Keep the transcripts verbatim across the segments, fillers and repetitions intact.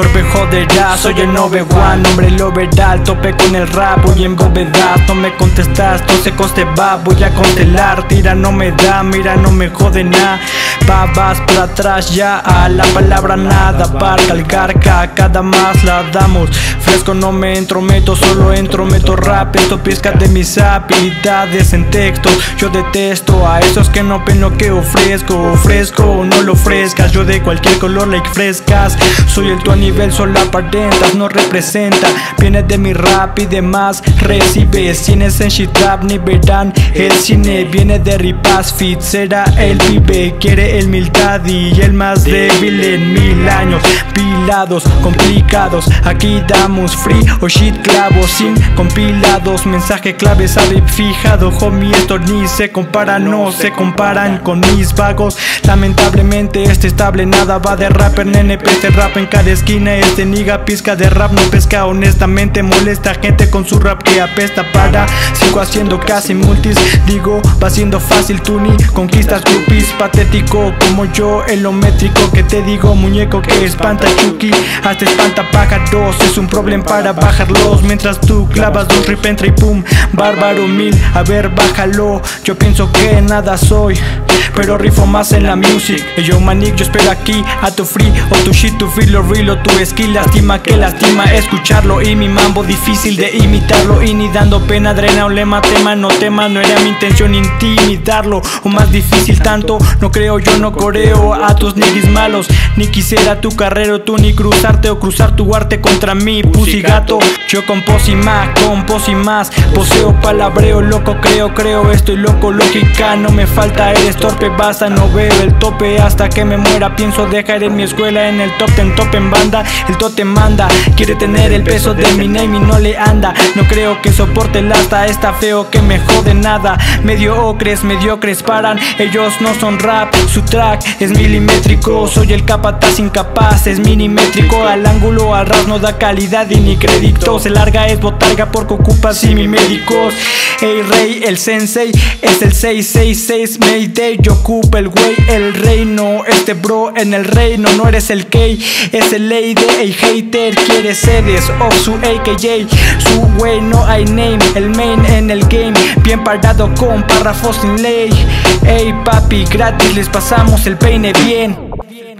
Torpe joderá, soy el nove one, hombre lo verá, al tope con el rap, voy en bóvedas, no me contestas, no sé coste va, voy a constelar, tira no me da, mira no me jode nada, va, vas para atrás ya, a la palabra nada, barca el garca, cada más la damos, fresco no me entrometo, solo entrometo rap, esto pizca de mis habilidades en textos, yo detesto a esos que no ven lo que ofrezco, ofrezco, no lo ofrezcas, yo de cualquier color like frescas, soy el tu a nivel solo aparentas, no representa, viene de mi rap y demás, recibes, tienes en shit rap ni verán, el cine viene de ripas fit, será el pibe, quiere el humildad y el más débil en mil años, pilados, complicados, aquí damos free o shit clavos sin compilados, mensaje clave sabe fijado, homie esto ni se compara, no se comparan con mis vagos, lamentablemente este estable nada va de rapper, nene peste rap en cada esquina, este niga pizca de rap no pesca, honestamente molesta gente con su rap que apesta para, sigo haciendo casi multis, digo va siendo fácil tú ni conquistas groupies, patético como yo en lo métrico que te digo muñeco que espanta Chucky, hasta espanta pájaros, es un problema para bajarlos, mientras tú clavas dos rip entra y pum, bárbaro mil, a ver bájalo, yo pienso que nada soy, pero rifo más en la music, y yo manic yo espero aquí a tu free o tu shit tu feel lo real o tu skill lastima que lastima escucharlo y mi mambo difícil de imitarlo y ni dando pena drena un lema tema no tema no era mi intención intimidarlo o más difícil tanto no creo yo no coreo a tus niggas malos ni quisiera tu carrero tú ni cruzarte o cruzar tu arte contra mí pussy gato yo compos y más compos y más poseo palabreo loco creo creo estoy loco lógica no me falta eres torpe basta no veo el tope hasta que me muera pienso dejar en mi escuela en el top ten top en banda el tote manda quiere tener el peso de mi name y no le anda no creo que soporte el asta está feo que me jode nada mediocres mediocres paran ellos no son rap su track es milimétrico soy el capataz incapaz es minimétrico al ángulo al ras no da calidad y ni crédito se larga es botarga porque ocupa si mi médicos el rey el sensei es el seis seis seis Mayday yo ocupo el güey el reino este bro en el reino no eres el K es el lady el hater quiere sedes of su A K J su güey no hay name el main en el game bien parado con párrafos sin ley ey papi gratis les pasamos el peine bien.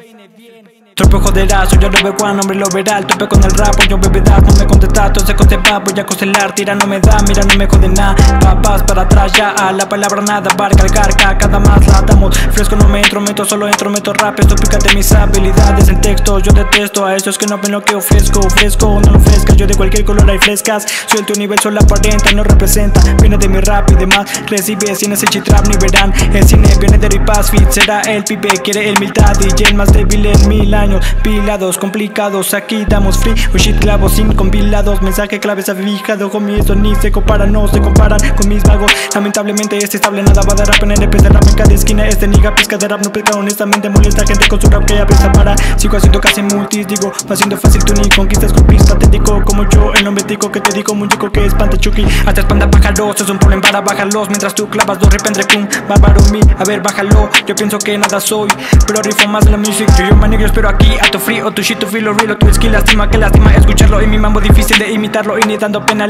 Torpe joderá, soy yo nove one, hombre lo verá, el tope con el rap, yo bebedas, no me contestas, todo se coste va, voy a constelar, tira no me da, mira no me jode nada, papas para atrás ya, a la palabra nada, barca el garca, cada más la damos, fresco no me entrometo, solo entrometo rap, esto pícate mis habilidades en texto, yo detesto a esos que no ven lo que ofrezco, fresco no lo ofrezcas, yo de cualquier color hay frescas, soy el tu nivel solo aparenta, no representa, viene de mi rap y demás, recibe cine ese shit rap ni verán, el cine viene de ripas fit, será el pibe, quiere el humildad y el más débil en mil años. Pilados, complicados, aquí damos free o shit clavos sin compilados mensaje clave se ha fijado homie eso ni se compara no se comparan con mis vagos lamentablemente este estable nada va de rap en el E P de rap en cada esquina este niga pizca de rap no pesca honestamente molesta gente con su rap que apesta para sigo haciendo casi multis digo va siendo fácil tú ni conquistas groupies patético como yo el nombre tico que te digo muñeco que espanta Chucky hasta espanta pájaros es un problema para bajarlos mientras tú clavas dos rependre pum bárbaro mil a ver bájalo yo pienso que nada soy pero rifo más en la music yo yo manico yo espero aquí a tu free o tu shit tu feel lo real o tu skill lastima que lastima escucharlo y mi mambo difícil de imitarlo y ni dando pena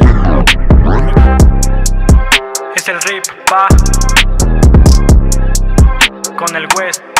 es el rip va con el West.